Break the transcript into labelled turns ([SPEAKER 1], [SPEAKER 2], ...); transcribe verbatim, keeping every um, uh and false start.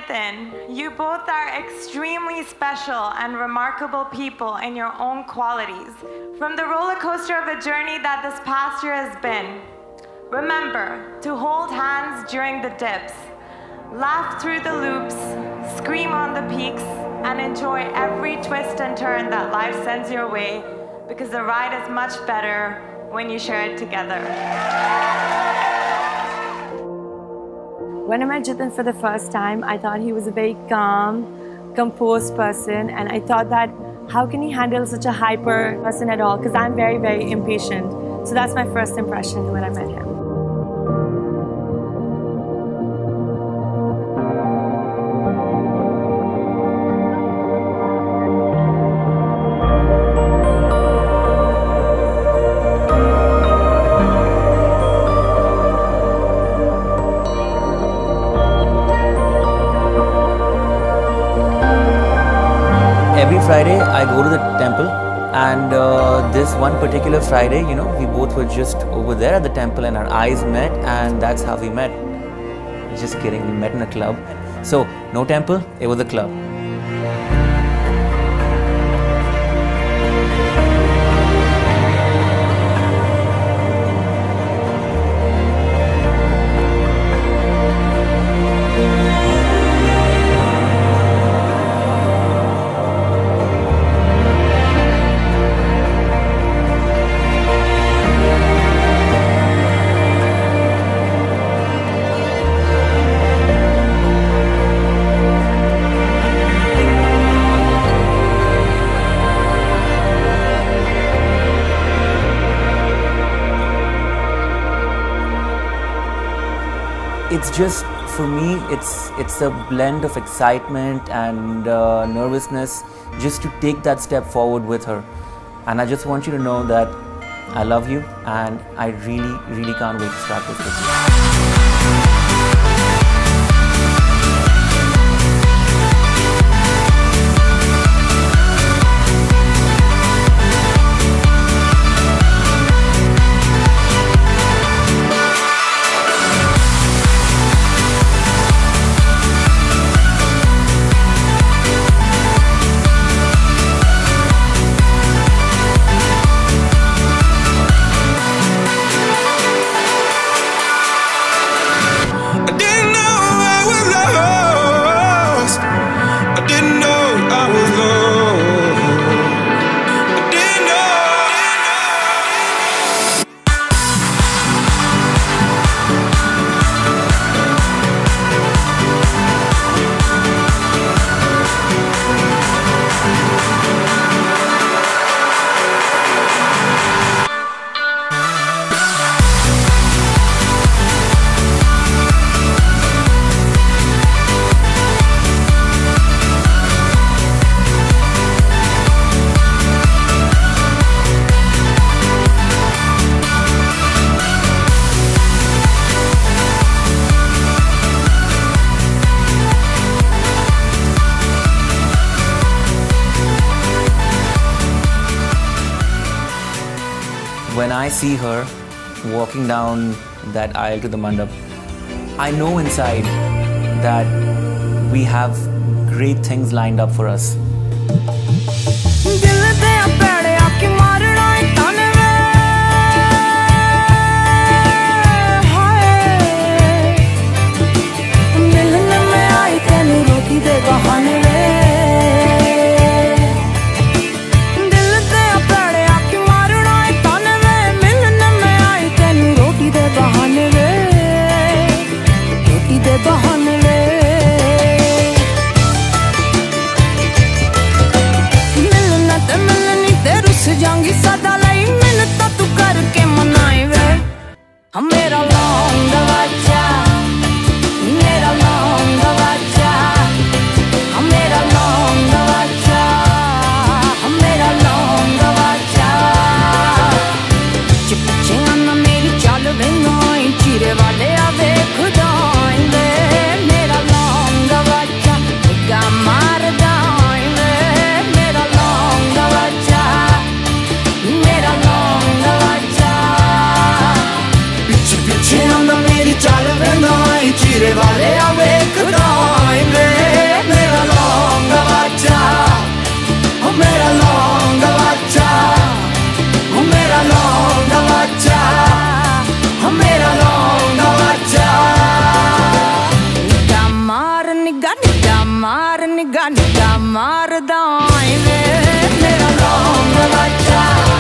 [SPEAKER 1] Nitin, you both are extremely special and remarkable people in your own qualities. From the roller coaster of a journey that this past year has been, remember to hold hands during the dips, laugh through the loops, scream on the peaks, and enjoy every twist and turn that life sends your way, because the ride is much better when you share it together.
[SPEAKER 2] When I met Jitin for the first time, I thought he was a very calm, composed person, and I thought that how can he handle such a hyper person at all? Because I'm very, very impatient. So that's my first impression when I met him.
[SPEAKER 3] Every Friday I go to the temple, and uh, this one particular Friday, you know, we both were just over there at the temple and our eyes met, and that's how we met. Just kidding, we met in a club. So, no temple, it was a club. It's just, for me, it's it's a blend of excitement and uh, nervousness just to take that step forward with her. And I just want you to know that I love you, and I really, really can't wait to start this with you. When I see her walking down that aisle to the mandap, I know inside that we have great things lined up for us.
[SPEAKER 4] निगा निगा मार निगा निगा मार दाए वे मेरा लौंग बच्चा